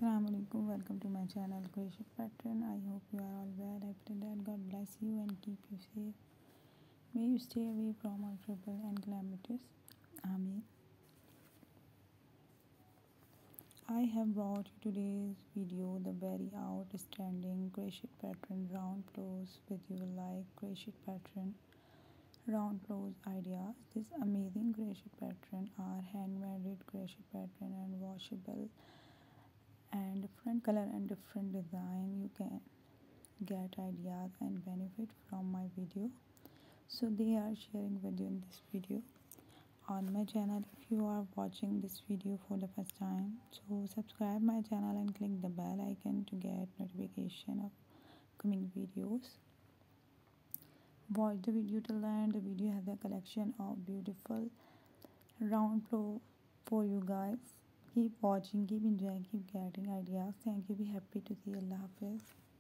Assalamu alaikum. Welcome to my channel Crochet Pattern. I hope you are all well. I pray that God bless you and keep you safe. May you stay away from all trouble and calamities. Amen. I have brought you today's video, the very outstanding crochet pattern round close with you like crochet pattern round close ideas. This amazing crochet pattern are handmade crochet pattern and washable and different color and different design. You can get ideas and benefit from my video, so they are sharing with you in this video on my channel. If you are watching this video for the first time, so subscribe my channel and click the bell icon to get notification of coming videos. Watch the video till the end. The video has a collection of beautiful round flow for you guys. Keep watching, keep enjoying, keep getting ideas. Thank you. Be happy to see. Allah Hafiz.